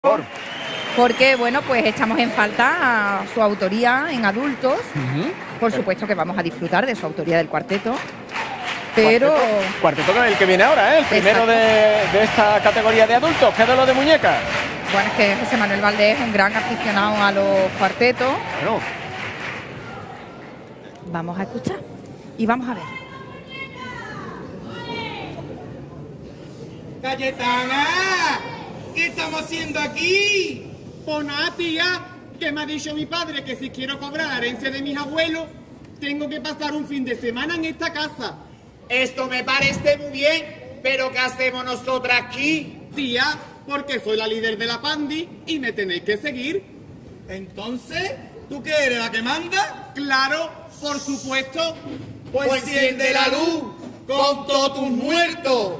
Porque, bueno, pues echamos en falta a su autoría en adultos. Por supuesto que vamos a disfrutar de su autoría del cuarteto. Pero... Cuarteto que es el que viene ahora, ¿eh? El primero de esta categoría de adultos, que es de los de muñecas. Bueno, es que José Manuel Valdés es un gran aficionado a los cuartetos. Bueno. Vamos a escuchar y vamos a ver. ¡Cayetana! ¿Qué estamos haciendo aquí? Pues nada, tía, que me ha dicho mi padre que si quiero cobrar la herencia de mis abuelos, tengo que pasar un fin de semana en esta casa. Esto me parece muy bien, pero ¿qué hacemos nosotras aquí? Tía, porque soy la líder de la pandi y me tenéis que seguir. Entonces, ¿tú qué eres, la que manda? Claro, por supuesto. Pues enciende la luz con todos tus muertos.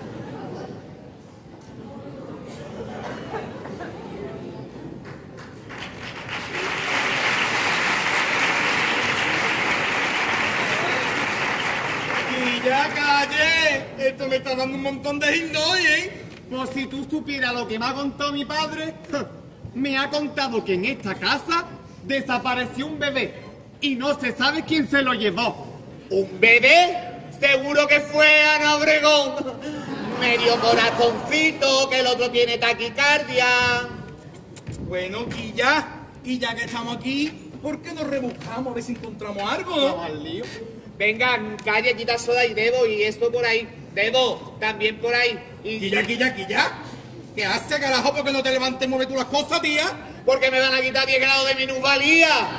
Y ya calle, esto me está dando un montón de hindoy, ¿eh? Pues si tú supieras lo que me ha contado mi padre, me ha contado que en esta casa desapareció un bebé y no se sabe quién se lo llevó. ¿Un bebé? Seguro que fue Ana Obregón. Medio corazoncito, que el otro tiene taquicardia. Bueno, y ya que estamos aquí, ¿por qué nos rebuscamos a ver si encontramos algo? Vamos al lío. Venga, calle, quita soda y Debo, y esto por ahí. Debo, también por ahí. Quilla. ¿Qué hace, carajo? ¿Por qué no te levantes y mueves tú las cosas, tía? Porque me van a quitar 10 grados de minusvalía.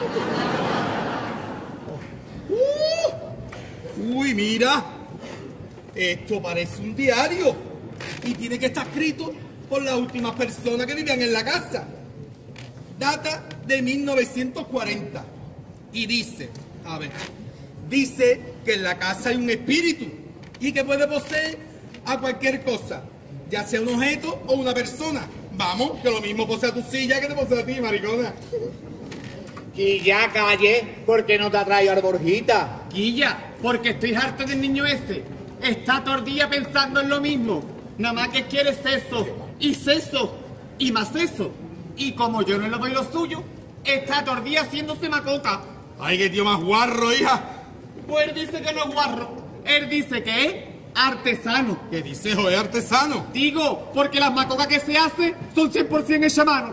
Uy, mira. Esto parece un diario. Y tiene que estar escrito por las últimas personas que vivían en la casa. Data de 1940. Y dice, a ver, dice que en la casa hay un espíritu y que puede poseer a cualquier cosa, ya sea un objeto o una persona. Vamos, que lo mismo posee a tu silla que te posee a ti, maricona. Quilla, calle, ¿por qué no te ha traído a Borjita? Quilla, porque estoy harto del niño ese. Está todo el día pensando en lo mismo. Nada más que quiere sexo, y más eso. Y como yo no le doy lo suyo, está todo el día haciéndose macota. Ay, qué tío más guarro, hija. Pues él dice que no es guarro. Él dice que es artesano. ¿Qué dices, joder, artesano? Digo, porque las macocas que se hace son 100% hechas a mano.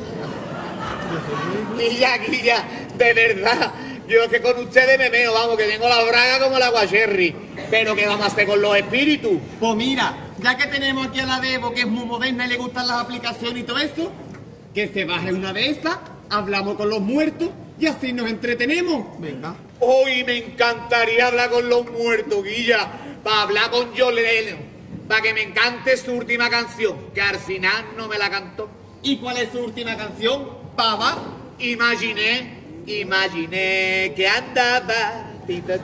Quilla, de verdad. Yo que con ustedes me meo, vamos, que tengo la braga como el aguacherry. Pero ¿qué vamos a hacer con los espíritus? Pues mira, ya que tenemos aquí a la Debo, que es muy moderna y le gustan las aplicaciones y todo eso, que se baje una de esas, hablamos con los muertos y así nos entretenemos. Venga. Hoy me encantaría hablar con los muertos, Guilla. Para hablar con John Lennon. Para que me encante su última canción, que al final no me la cantó. ¿Y cuál es su última canción, pava? Imaginé que andaba. Tito.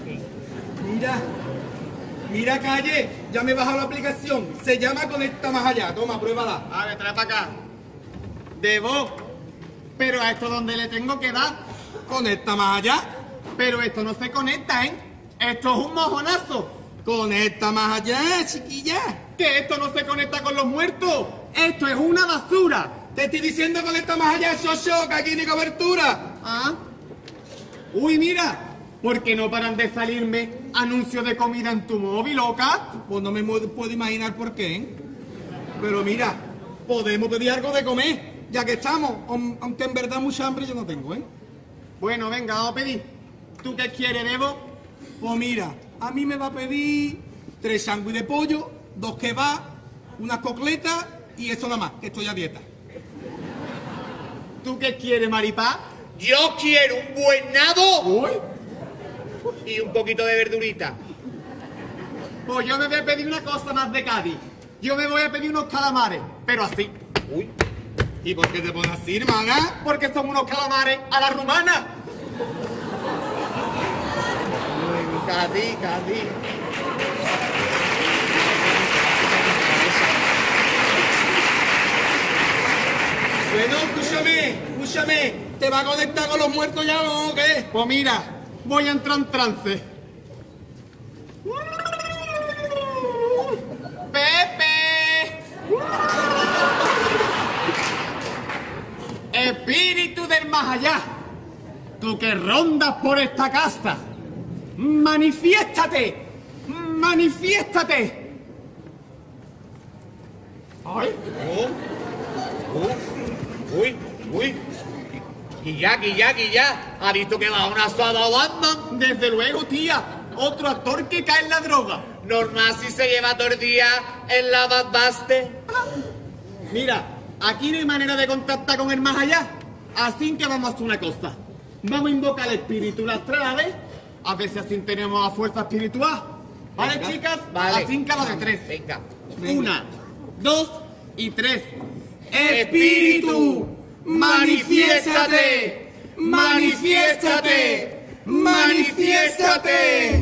Mira, calle, ya me he bajado la aplicación. Se llama Conecta Más Allá. Toma, pruébala. A ver, trae para acá. Debo. Pero a esto donde le tengo que dar. Conecta Más Allá. Pero esto no se conecta, ¿eh? Esto es un mojonazo. Conecta Más Allá, chiquilla. Que esto no se conecta con los muertos. Esto es una basura. Te estoy diciendo Conecta Más Allá, que aquí ni cobertura. ¿Ah? Uy, mira. ¿Por qué no paran de salirme anuncios de comida en tu móvil, loca? Pues no me puedo imaginar por qué, ¿eh? Pero mira, podemos pedir algo de comer, ya que estamos. Aunque en verdad mucha hambre yo no tengo, ¿eh? Bueno, venga, vamos a pedir. ¿Tú qué quieres, Debo? Pues mira, a mí me va a pedir 3 sándwiches de pollo, 2 kebabs, unas cocletas y eso nada más, que estoy a dieta. ¿Tú qué quieres, maripá? Yo quiero un buen nabo. Uy. Y un poquito de verdurita. Pues yo me voy a pedir una cosa más de Cádiz. Yo me voy a pedir unos calamares, pero así. Uy. ¿Y por qué te pones así, hermana? Porque son unos calamares a la rumana. Cádiz. Bueno, escúchame. ¿Te va a conectar con los muertos ya o qué? Pues mira, voy a entrar en trance. ¡Pepe! Espíritu del más allá, tú que rondas por esta casa, manifiéstate, manifiéstate. ¡Ay! Uy. Guilla. ¿Ha visto que va una asada Batman? Desde luego, tía, otro actor que cae en la droga. Normal si se lleva todo el día en la Badbaste. Mira, aquí no hay manera de contactar con el más allá. Así que vamos a hacer una cosa. Vamos a invocar al espíritu las 3 a ver si así tenemos a fuerza espiritual. ¿Vale, Venga, chicas? vale. Así que a la de 3. Venga. 1, 2 y 3. Espíritu, manifiéstate, manifiéstate, manifiéstate.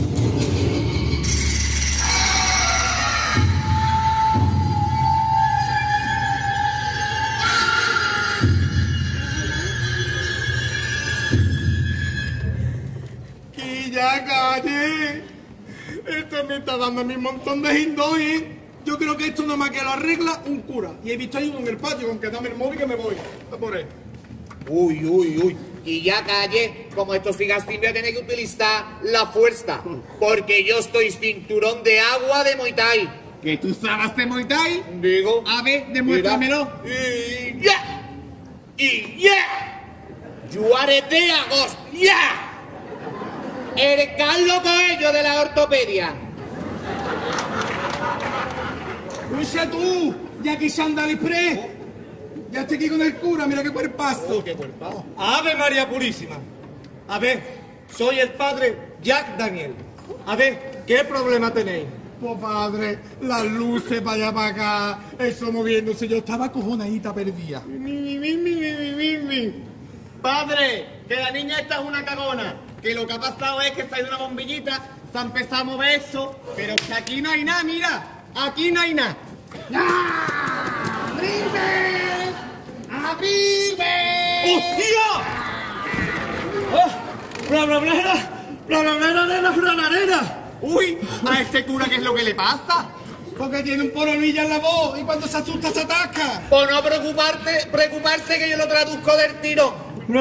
¡Ya calle! Esto me está dando a mí un montón de hindois. Yo creo que esto nomás que lo arregla un cura. Y he visto ahí uno en el patio con que dame el móvil que me voy. A por él. Uy. Y ya calle, como esto siga así, voy a tener que utilizar la fuerza. Porque yo estoy cinturón de agua de Muay Thai. ¿Que tú sabes de Muay Thai? Digo. A ver, demuéstramelo. Y ya. Y ya. Yuarete Agos. Ya. El Carlos Coelho de la ortopedia. Escucha tú, ya que Sandal Express. Ya estoy aquí con el cura, mira qué cuerpazo. ¡Qué cuerpazo! Ave María Purísima. A ver, soy el padre Jack Daniel. A ver, ¿qué problema tenéis? Pues padre, las luces para allá para acá, eso moviéndose, yo estaba cojonadita perdida. Padre, que la niña esta es una cagona. Que lo que ha pasado es que está en una bombillita, se ha empezado a mover esto, pero que aquí no hay nada, mira. Aquí no hay nada. ¡Abrirme! ¡Abrirme! ¡Hostia! ¡Oh! ¡Bla! Uy, a este cura, ¿qué es lo que le pasa? Porque tiene un poronilla en la voz y cuando se asusta se atasca. Por no preocuparse que yo lo traduzco del tiro.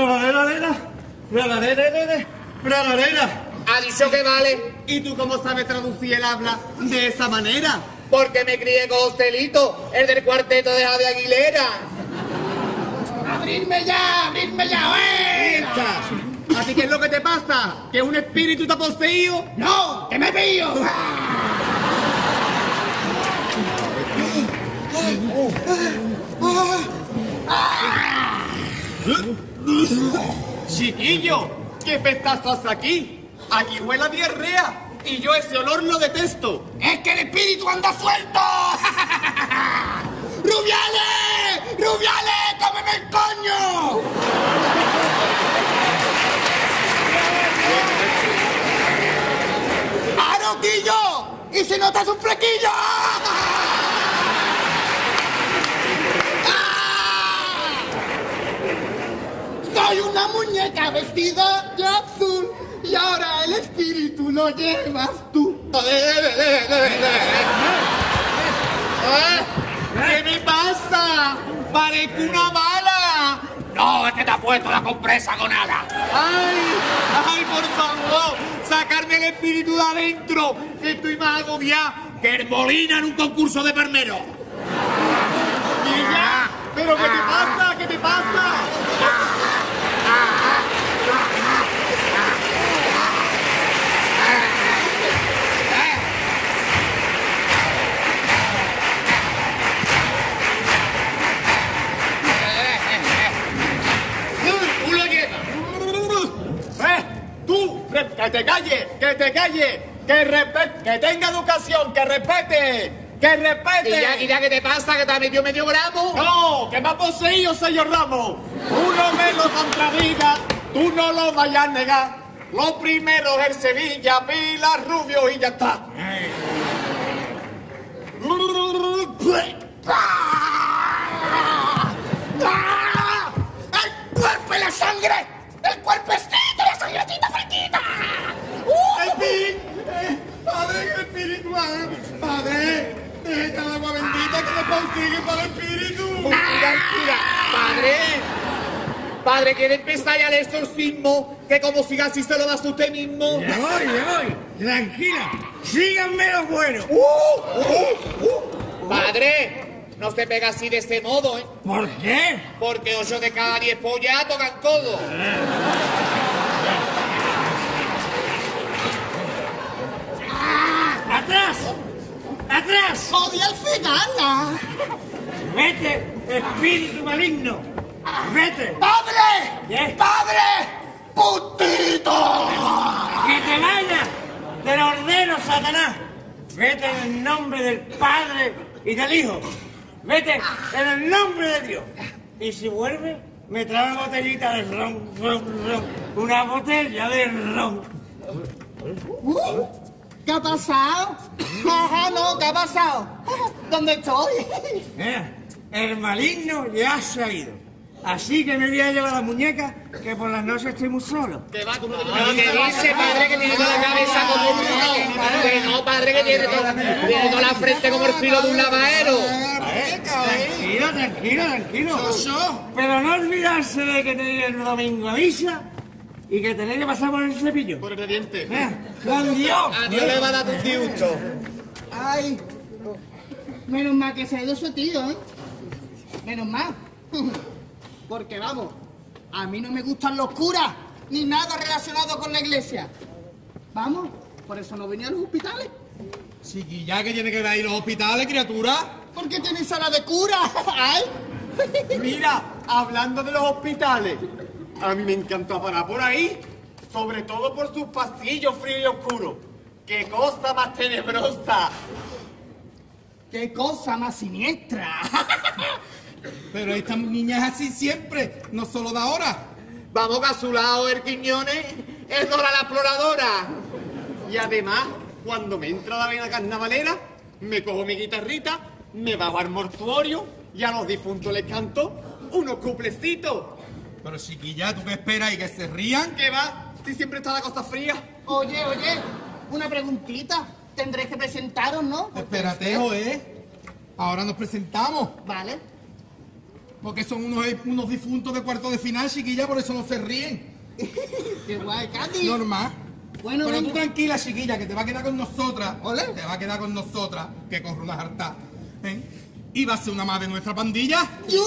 Ha dicho que vale, ¿Y tú cómo sabes traducir el habla de esa manera? porque me crié con Hostelito, el del cuarteto de Javier Aguilera. ¡Abrirme ya! ¿Así qué es lo que te pasa? ¿Que un espíritu te ha poseído? ¡No! ¡Que me pillo! Chiquillo, ¿qué pestazos aquí? Aquí huele a diarrea y yo ese olor lo detesto. ¡Es que el espíritu anda suelto! ¡Rubiales! ¡Cómeme el coño! ¡Aroquillo! ¡Y si notas un flequillo! Soy una muñeca vestida de azul y ahora el espíritu lo llevas tú. ¿Qué me pasa? ¡Parezco una bala! No, es que te ha puesto la compresa con ala. ¡Ay, por favor! ¡Sacarme el espíritu de adentro! ¡Que estoy más agobiada! Que el Molina en un concurso de permero. ¡Niña! ¿Pero qué te pasa? ¿Qué te pasa? Tú lo llevas. ¡Tú! ¡Que te calles! ¡Que te calles! ¡Que tenga educación! ¡Que respete! ¡Que respete! Y ya, ¿qué te pasa? ¿Que te has metido medio gramo? ¡No! ¡Que me ha poseído, señor Ramos! Tú no me lo contradigas, tú no lo vayas a negar. Lo primero es el Sevilla, Pilar Rubio y ya está. ¡El cuerpo y la sangre! ¡El cuerpecito y la sangrecita fresquita! Padre, el espíritu, padre, deja el agua bendita que le consigue para el espíritu. Mira, padre, Padre, ¿quiere empezar ya el exorcismo? Que como siga así se lo das usted mismo. Ya voy. Tranquila. Síganme los buenos. Padre, no se pega así de ese modo, ¿eh? ¿Por qué? Porque 8 de cada 10 pollas tocan codo. ¡Atrás! ¡Atrás! ¡Joder, al final! ¡Vete, espíritu maligno! ¡Vete! ¡Padre! ¿Qué? ¡Padre! ¡Putito! ¡Que te vayas! ¡Te lo ordeno, Satanás! ¡Vete en el nombre del Padre y del Hijo! ¡Vete en el nombre de Dios! Y si vuelve, me trae una botellita de ron. Una botella de ron. ¿Qué ha pasado? Ajá, no, ¿qué ha pasado? ¿Dónde estoy? El maligno ya se ha ido. Así que me voy a llevar a la muñeca, que por las noches estoy muy solo. ¿Qué va? ¿Tú no que dice, padre, que tiene toda la cabeza como un uno? Que no, padre, que tiene toda la frente como el filo de un lavadero. Tranquilo. Pero no olvidarse de que tenéis el domingo a misa y que tenéis que pasar por el cepillo. Por el diente. ¡Con Dios! A Dios le va a dar un disgusto. Ay, menos mal que se ha ido su tío, ¿eh? Menos mal. Porque vamos, a mí no me gustan los curas, ni nada relacionado con la iglesia. Vamos, por eso no venía a los hospitales. Chiquilla, ¿qué tiene que ver ahí los hospitales, criatura? ¿Por qué tienen sala de cura? ¡Ay! Mira, hablando de los hospitales, a mí me encanta parar por ahí, sobre todo por sus pasillos fríos y oscuros. ¡Qué cosa más tenebrosa! ¡Qué cosa más siniestra! Pero esta niña es así siempre, no solo de ahora. Vamos, que a su lado el Quiñones es Dora la exploradora. Y además, cuando me entra la vena carnavalera, me cojo mi guitarrita, me bajo al mortuorio y a los difuntos les canto unos cuplecitos. Pero chiquilla, ¿tú qué esperas? ¿Y que se rían? ¿Qué va? Si siempre está la cosa fría. Oye, una preguntita. Tendréis que presentaros, ¿no? Espérate, joder. Ahora nos presentamos. Vale. Porque son unos difuntos de cuarto de final, chiquilla, por eso no se ríen. Qué guay, Katy. Normal. Bueno, pero tú venga. tranquila, chiquilla, que te va a quedar con nosotras. Ole. Te va a quedar con nosotras, que corre una harta. Y va a ser una más de nuestra pandilla.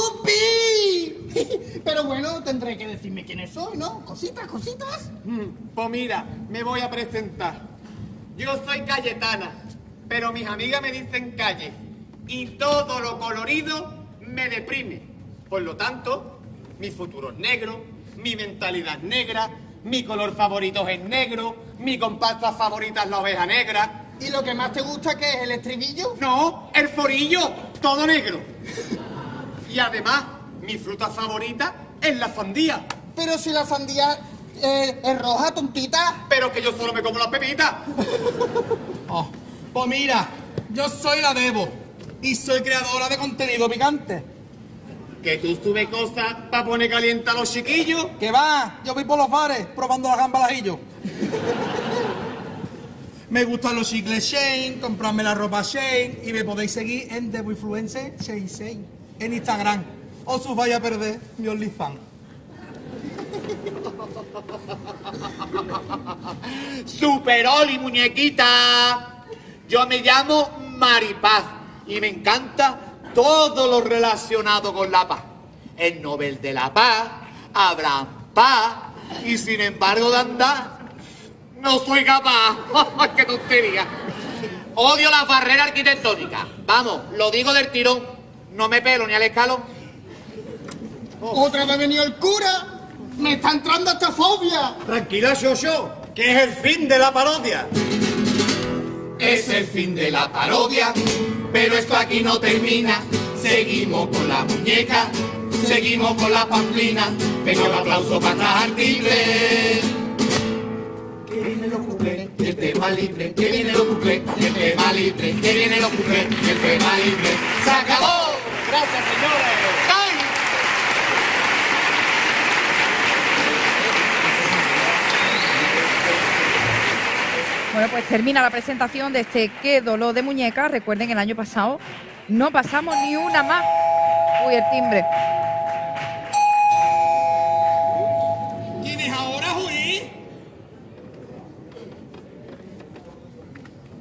¡Yupi! Pero bueno, tendré que decirme quiénes soy, ¿no? Cositas. Pues mira, me voy a presentar. Yo soy Cayetana, pero mis amigas me dicen Calle. Y todo lo colorido me deprime. Por lo tanto, mi futuro es negro, mi mentalidad es negra, mi color favorito es el negro, mi compacta favorita es la oveja negra. ¿Y lo que más te gusta qué es, el estribillo? No, el forillo, todo negro. Y además, mi fruta favorita es la sandía. Pero si la sandía es roja, tontita. Pero que yo solo me como las pepitas. Oh, pues mira, yo soy la Debo y soy creadora de contenido picante. Que tú sube cosas para poner caliente a los chiquillos. ¿Qué va? Yo voy por los bares probando las gambas al ajillo. Me gustan los chicles Shane, comprarme la ropa Shane y me podéis seguir en Debo Influencer Shane en Instagram. Os vaya a perder mi OnlyFans. Super Oli, muñequita. Yo me llamo Maripaz y me encanta todo lo relacionado con la paz. El Nobel de la Paz, Abraham Paz, y sin embargo de andar, no soy capaz. ¡Qué tontería! Odio las barreras arquitectónicas. Vamos, lo digo del tirón. No me pelo ni al escalón. Otra vez ha venido el cura. Me está entrando esta fobia. Tranquila, Shosho, que es el fin de la parodia. Es el fin de la parodia, pero esto aquí no termina. Seguimos con la muñeca, seguimos con la pamplina. Venga, un aplauso para estas artigles. Que vienen los cuplés, el tema libre. Que vienen los cuplés, el tema libre. Que vienen los cuplés, el tema libre. ¡Se acabó! Gracias, señores. ¡Ay! Bueno, pues termina la presentación de este Qué dolor de muñeca. Recuerden que el año pasado no pasamos ni una más. Uy, el timbre.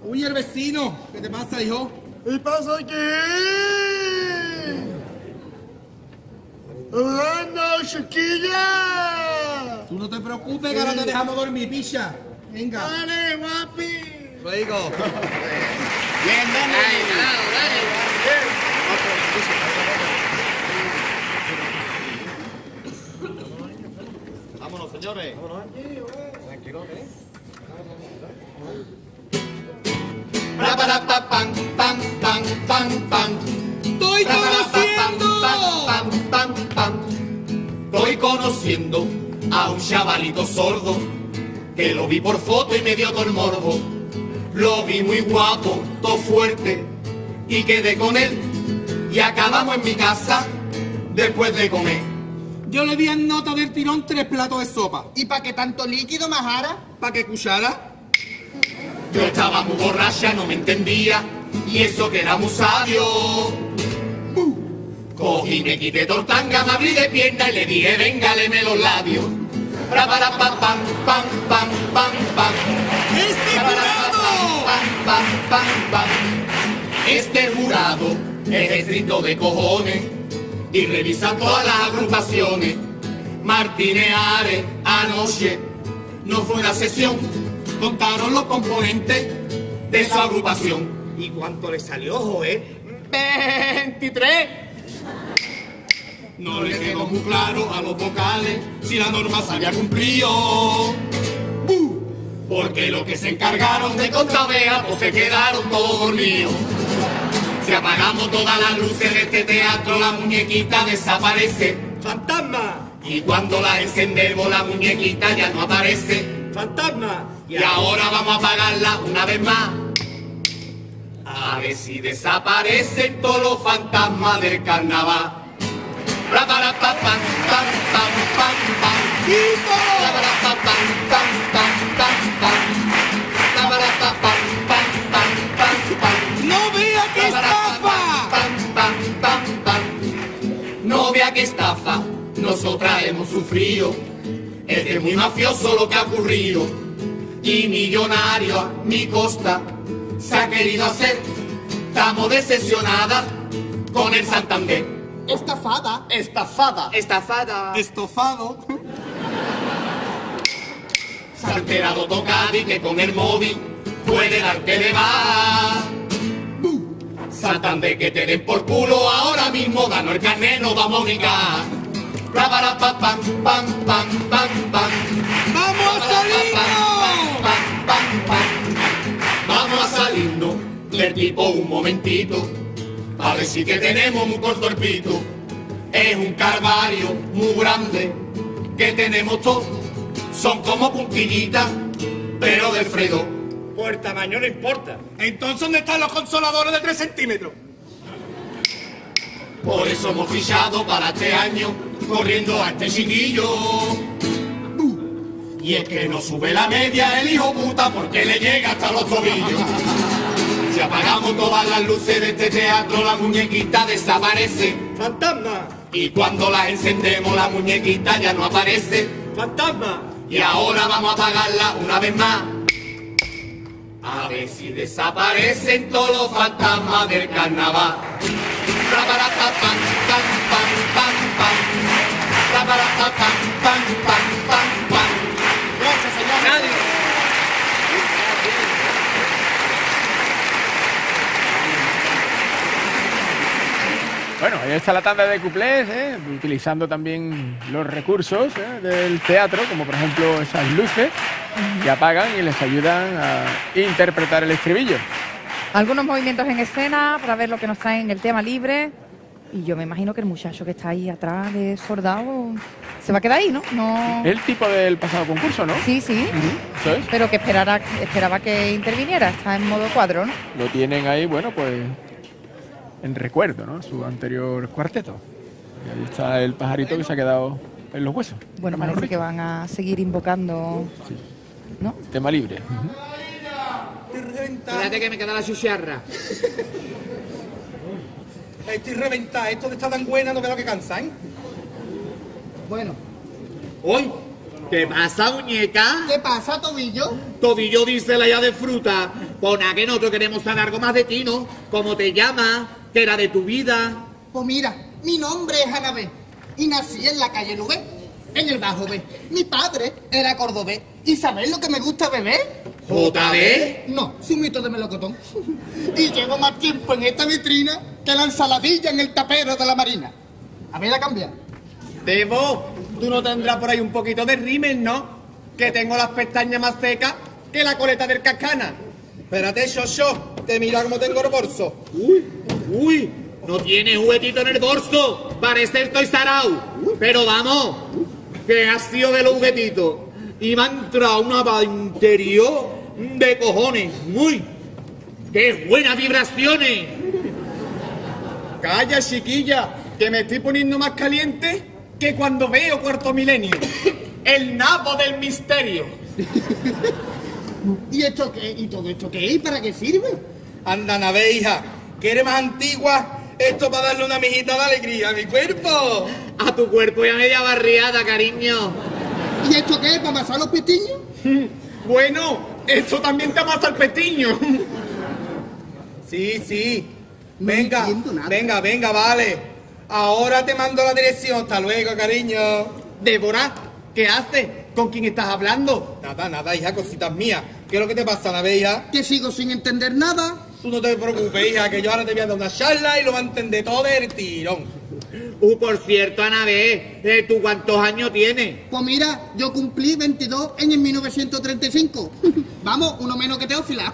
Uy, el vecino. ¿Qué te pasa, hijo? ¿Qué pasa aquí? ¡Hablando, chiquilla! Tú no te preocupes, que ahora te dejamos dormir, picha. Venga. ¡Dale, guapi! Luego. Bien, dale. Vámonos, señores. Pam, pam, pam, pam, pam. ¡Estoy conociendo! Estoy conociendo a un chavalito sordo que lo vi por foto y me dio todo el morbo. Lo vi muy guapo, todo fuerte y quedé con él y acabamos en mi casa después de comer. Yo le di en nota del tirón 3 platos de sopa. ¿Y para qué tanto líquido, Majara? ¿Para qué cuchara? Yo estaba muy borracha, no me entendía, y eso que era muy sabio. Cogí, me quité tortanga, me abrí de pierna y le dije, venga, leme los labios. Ra, para, pa, pam, pam, pam, pam, pam. Este jurado es estricto de cojones y revisa todas las agrupaciones. Martínez Ares anoche no fue una sesión, contaron los componentes de su agrupación. ¿Y cuánto le salió, Joé? 23. No le quedó muy claro a los vocales si la norma se había cumplido. Porque los que se encargaron de contavear pues se quedaron todos dormidos. Si apagamos todas las luces de este teatro, la muñequita desaparece. ¡Fantasma! Y cuando la encendemos, la muñequita ya no aparece. ¡Fantasma! Y ahora vamos a apagarla una vez más. A ver si desaparecen todos los fantasmas del carnaval. Ra, para, pa, pam, pam, pam, pam, pam. Ra, para, pa, pam, pam, pam, pam, pam. Ra, para, pa, pam, pam, pam, pam, pam. ¡No vea qué estafa! Pam, pam, pam, pam. No vea qué estafa, nosotras hemos sufrido. Es de muy mafioso lo que ha ocurrido. Y millonario a mi costa se ha querido hacer. Estamos decepcionadas con el Santander. Estafada. Estafada. Estofado. Se ha enterado Tocadi que con el móvil puede darte de más. Santander, que te den por culo ahora mismo, danos el carnet, nos vamos a brincar. Ra, para, pa, pam, pam, pam, pam, pam. ¡Vamos a salirnos! Vamos a salirnos del tipo un momentito, a ver si que tenemos muy corto el pito. Es un calvario muy grande que tenemos todos, son como puntillitas, pero de Fredo. Por el tamaño no importa. Entonces, ¿dónde están los consoladores de 3 centímetros? Por eso hemos fichado para este año, corriendo a este chiquillo. Y es que no sube la media el hijo puta porque le llega hasta los tobillos. Si apagamos todas las luces de este teatro, la muñequita desaparece. ¡Fantasma! Y cuando las encendemos, la muñequita ya no aparece. ¡Fantasma! Y ahora vamos a apagarla una vez más. A ver si desaparecen todos los fantasmas del carnaval. Ra, para, pa, pam, pam, pam, pam, pam. Ra, para, pa, pam, pam, pam, pam, pam. Gracias, señor. Bueno, ahí está la tanda de cuplés, utilizando también los recursos del teatro, como por ejemplo esas luces que apagan y les ayudan a interpretar el estribillo. Algunos movimientos en escena para ver lo que nos traen en el tema libre. Y yo me imagino que el muchacho que está ahí atrás de soldado se va a quedar ahí, ¿no? El tipo del pasado concurso, ¿no? Sí, sí. Eso es. Pero que esperaba que interviniera. Está en modo cuadro, ¿no? Lo tienen ahí, bueno, pues en recuerdo, ¿no? Su anterior cuarteto. Y ahí está el pajarito que se ha quedado en los huesos. Bueno, parece que van a seguir invocando, Sí. ¿no? Tema libre. Estoy reventada. Espérate que me queda la chucharra. Estoy reventada. Esto de estar tan buena no veo que cansa, ¿eh? Bueno. Uy, ¿qué pasa, muñeca? ¿Qué pasa, tobillo? Tobillo dice la ya de fruta Pues nada, que nosotros queremos saber algo más de ti, ¿no? ¿Cómo te llamas? ¿Qué era de tu vida? Pues mira, mi nombre es Anabé y nací en la calle Nubé, en el Bajo B. Mi padre era cordobés. ¿Y sabéis lo que me gusta beber? ¿JB? No, zumito de melocotón. Y llevo más tiempo en esta vitrina que la ensaladilla en el tapero de la Marina. A ver, la cambia. Debo, tú no tendrás por ahí un poquito de rímel, ¿no? Que tengo las pestañas más secas que la coleta del Cascana. Espérate, Xoxo, te mira cómo tengo el bolso. Uy, no tiene juguetito en el bolso. Parece el Toy Sarau. Pero vamos, que ha sido de los juguetitos. Y me ha entrado una paz interior de cojones. Muy. ¡Qué buenas vibraciones! Calla, chiquilla, que me estoy poniendo más caliente que cuando veo Cuarto Milenio. El nabo del misterio. ¿Y esto qué? ¿Y todo esto qué? ¿Y para qué sirve? Anda, Anabé, hija, que eres más antigua. Esto para darle una mijita de alegría a mi cuerpo. A tu cuerpo ya media barriada, cariño. ¿Y esto qué? ¿Para amasar los pestiños? Bueno, esto también te amasa el pestiño. Sí. No Venga, entiendo nada. venga, vale. Ahora te mando la dirección. Hasta luego, cariño. Débora, ¿qué haces? ¿Con quién estás hablando? Nada, hija, cositas mías. ¿Qué es lo que te pasa, Anabé, hija? Que sigo sin entender nada. Tú no te preocupes, hija, que yo ahora te voy a dar una charla y lo va a entender todo del tirón. Por cierto, Anabé, ¿tú cuántos años tienes? Pues mira, yo cumplí 22 en el 1935. Vamos, uno menos que Teófila.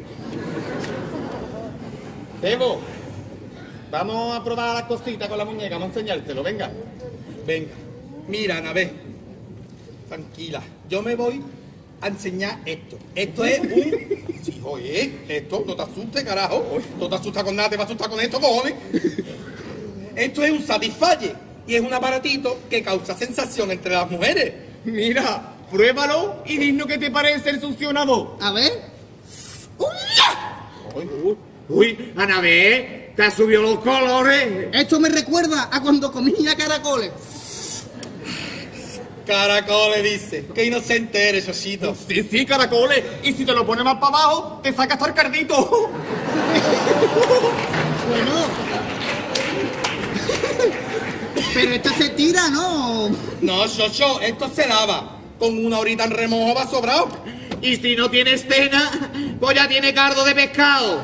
Debo, vamos a probar las cositas con la muñeca, vamos a enseñártelo, venga. Venga, mira, Anabé, tranquila, yo me voy a enseñar esto. Esto es un... Sí, oye, esto, no te asustes, carajo. No te asustas con nada, te vas a asustar con esto, cojones. Esto es un Satisfyer y es un aparatito que causa sensación entre las mujeres. Mira, pruébalo y dinos qué te parece el succionador. A ver. Uy, Anabé, te has subido los colores. Esto me recuerda a cuando comía caracoles. Caracoles, dice. Qué inocente eres, Xoxito. Sí, caracoles. Y si te lo pones más para abajo, te saca hasta el cardito. Bueno. Pero esto se tira, ¿no? No, Xoxo, esto se lava. Con una horita en remojo va sobrado. Y si no tienes pena, pues ya tiene cardo de pescado.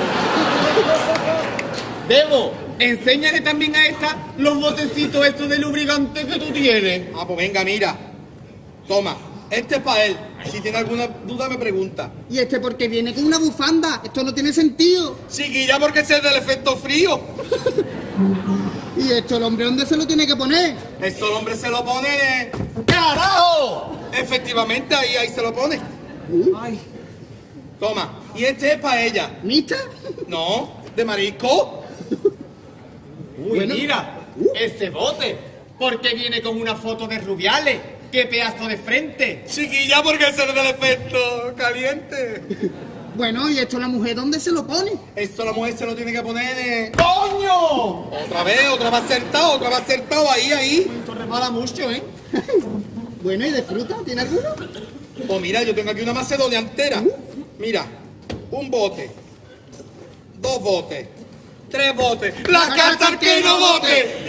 Debo, enséñale también a esta los botecitos estos de lubricante que tú tienes. Ah, pues venga, mira. Toma, este es para él. Si tiene alguna duda me pregunta. ¿Y este porque viene con una bufanda? Esto no tiene sentido. Chiquilla, porque ese es del efecto frío. ¿Y esto el hombre dónde se lo tiene que poner? Eso el hombre se lo pone... ¡Carajo! Efectivamente, ahí se lo pone. Ay, Toma, y este es para ella. ¿Mista? No, de marisco. uy, Bueno. mira, ese bote. Porque viene con una foto de Rubiales. ¡Qué pedazo de frente! Chiquilla, porque ese es del efecto caliente. Bueno, ¿y esto la mujer dónde se lo pone? Esto la mujer se lo tiene que poner... ¡Coño! Otra vez va acertado, ahí. Esto repara mucho, ¿eh? Bueno, ¿y de fruta? ¿Tiene alguno? Pues mira, yo tengo aquí una macedonia entera. Mira, un bote, 2 botes, 3 botes. ¡La carta que no bote!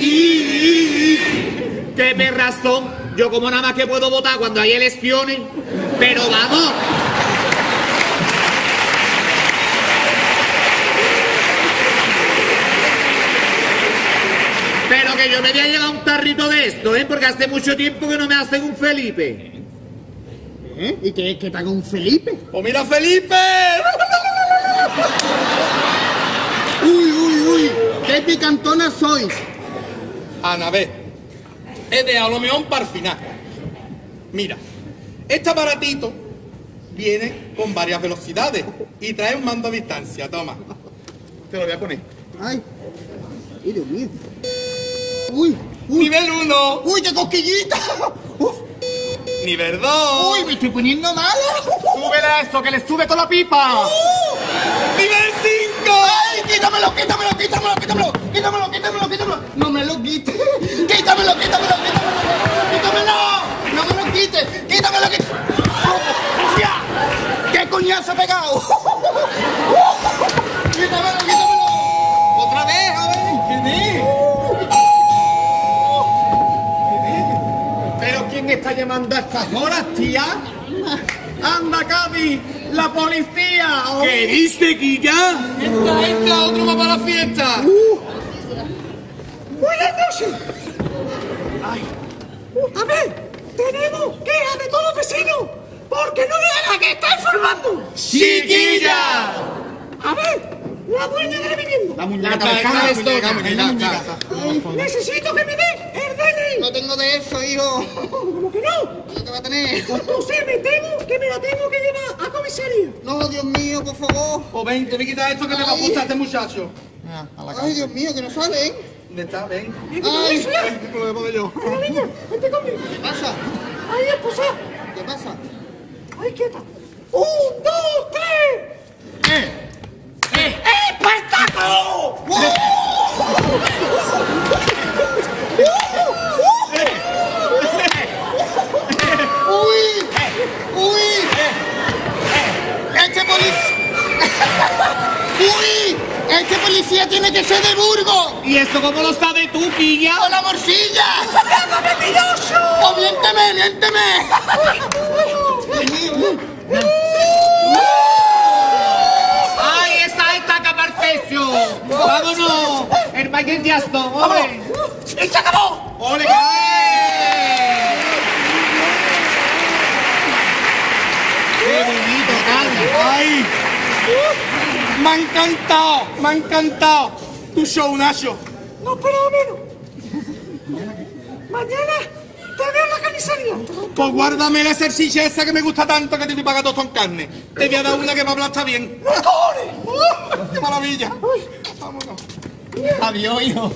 ¡Qué perrazón! Yo como nada más que puedo votar cuando hay elecciones. Pero vamos. Pero que yo me voy a llevar un tarrito de esto, ¿eh? Porque hace mucho tiempo que no me hacen un Felipe. ¿Y qué te haga un Felipe? ¡Pues mira, Felipe! ¡Uy! ¡Qué picantonas sois! Anabé, he dejado lo mejor para el final. Mira, este aparatito viene con varias velocidades y trae un mando a distancia. Toma. Te lo voy a poner. ¡Ay! Dios mío! ¡Uy! Nivel 1, ¡Uy, qué cosquillita! nivel 2, ¡Uy, me estoy poniendo mala! ¡Súbele a esto, que le sube toda la pipa! nivel 5. ¡Ay, quítamelo! ¡No me lo quites! ¡Quítamelo! ¡No me lo quites! ¡Quítamelo! ¡Hostia! ¡Qué coñazo ha pegado! está llamando a estas horas, tía? ¡Anda, Cádiz! ¡La policía! ¡Oh! ¿Qué dice, Quilla? Entra, otro más para la fiesta. ¡Buenas noches! A ver, tenemos quejas de todos los vecinos porque no dejan a que está informando. ¡Chiquilla! A ver, la dueña de la vivienda. La muñeca. Necesito que me dé el DNI. No tengo de eso, hijo. ¿Cómo que no? ¿Qué te va a tener? Entonces me la tengo que llevar a comisaría. No, Dios mío, por favor. O ven, te voy a quitar esto que le va a gustar a este muchacho. Ay, Dios mío, que no sale, ¿eh? ¿Dónde está? Ven. Ay, Lo voy a poner yo. Mira, niña, vente conmigo. ¿qué pasa? Ahí, esposa. ¿Qué pasa? Ahí, quieta. 1, 2, 3. ¡Espartaco! ¡Uy! ¡Uy! ¡Este policía! ¡Uy! ¡Este policía tiene que ser de Burgos! ¿Y esto cómo lo sabes tú, Quilla? ¡Con la morcilla! ¡Llámame pilloso! ¡Oh, miénteme, miénteme! ¡Ay, esa estaca perfecto! ¡Vámonos! ¡El Michael Jackson, hombre! ¡Y se acabó! ¡Ole! ¡Qué bonito, Cádiz! ¡Ay! Me ha encantado tu show, Nacho. No esperaba menos. Mañana te veo en la carnicería. Pues guárdame la salchicha esa que me gusta tanto que te voy a pagar todo en carne. Te voy a dar una que me aplasta bien. ¡Cojones! ¡Qué maravilla! Vámonos. Adiós, hijo.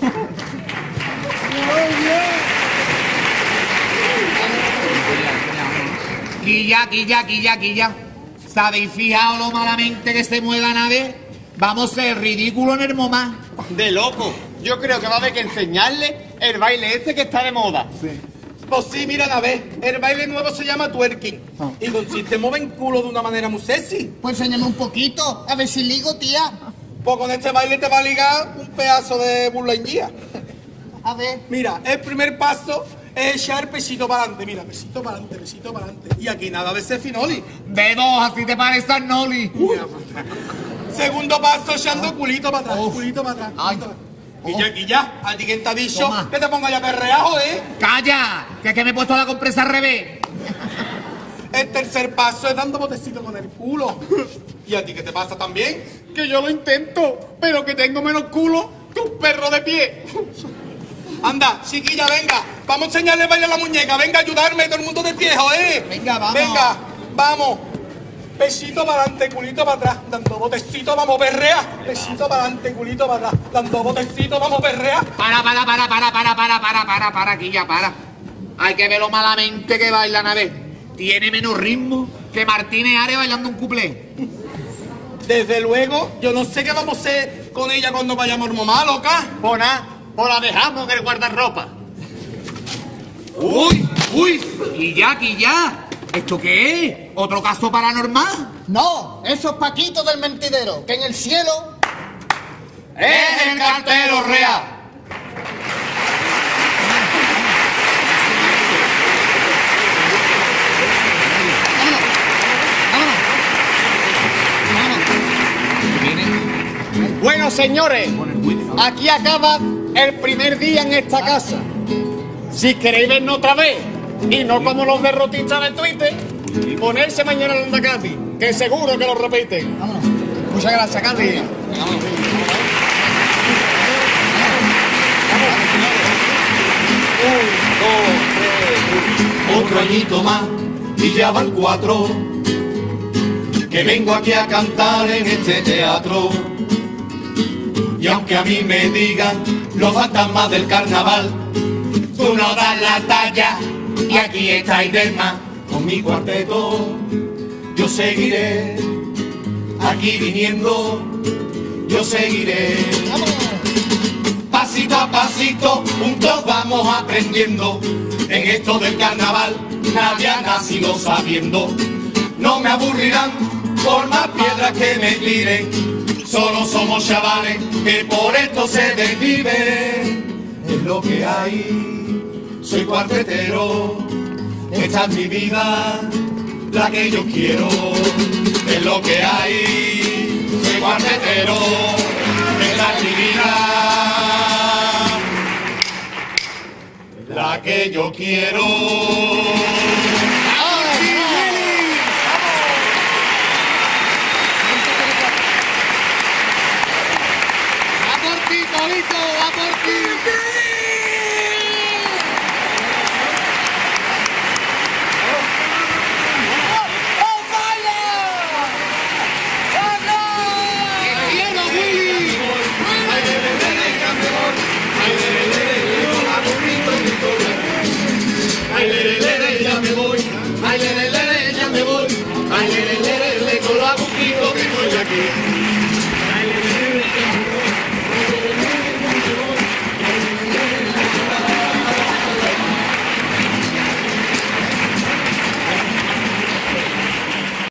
Quilla. ¿Sabéis fijaos lo malamente que se mueve la nave? Vamos a ser ridículo en el MoMA. De loco. Yo creo que va a haber que enseñarle el baile este que está de moda. Pues sí, mira, a ver, el baile nuevo se llama twerking. Y consiste en mover el culo de una manera muy sexy. Pues enséñame un poquito, a ver si ligo, tía. Pues con este baile te va a ligar un pedazo de burlaingía. A ver. Mira, el primer paso es echar pesito para adelante. Mira, pesito para adelante, pesito para adelante. Y aquí nada de ser finoli. De dos, así te parece a Noli. Segundo paso, echando culito para atrás, culito para atrás. Ay. Quilla, ¿a ti quién te ha dicho Toma. que te ponga ya perreajo, ¡Calla! Que es que me he puesto la compresa al revés. El tercer paso es dando botecito con el culo. ¿Y a ti qué te pasa también? Que yo lo intento, pero que tengo menos culo que un perro de pie. Anda, chiquilla, venga. Vamos a enseñarle a bailar a la muñeca. Venga, a ayudarme, todo el mundo de viejo, ¿eh? Venga, vamos. Venga, vamos. Pesito para adelante, culito para atrás. Dando botecito, vamos, perrea. Pesito para adelante, culito para atrás. Dando botecito, vamos, perrea. Para, Quilla, para. Hay que verlo malamente que bailan a ver. Tiene menos ritmo que Martínez Ares bailando un cuplé. Desde luego, yo no sé qué vamos a hacer con ella cuando vayamos al MoMA, loca. Pues nada, pues la dejamos en el guardarropa. ¡Uy! Quilla. ¿Esto qué es? ¿Otro caso paranormal? No, esos paquitos del mentidero, que en el cielo... ¡Es el cartero real! Bueno, señores, aquí acaba el primer día en esta casa. Si queréis vernos otra vez, y no como los derrotistas de Twitter, ponerse mañana en la Cádiz, que seguro que lo repiten. Muchas gracias, Cádiz. Otro añito más y ya van 4 que vengo aquí a cantar en este teatro. Y aunque a mí me digan los fantasmas del carnaval, tú no das la talla y aquí está Idelma con mi cuarteto. Yo seguiré aquí viniendo, yo seguiré. Pasito a pasito, juntos vamos aprendiendo. En esto del carnaval nadie ha nacido sabiendo. No me aburrirán por más piedras que me tiren. Solo somos chavales que por esto se desviven. Es lo que hay, soy cuartetero. esa es mi vida, la que yo quiero, es lo que hay, soy cuartetero, esa es mi vida, la que yo quiero.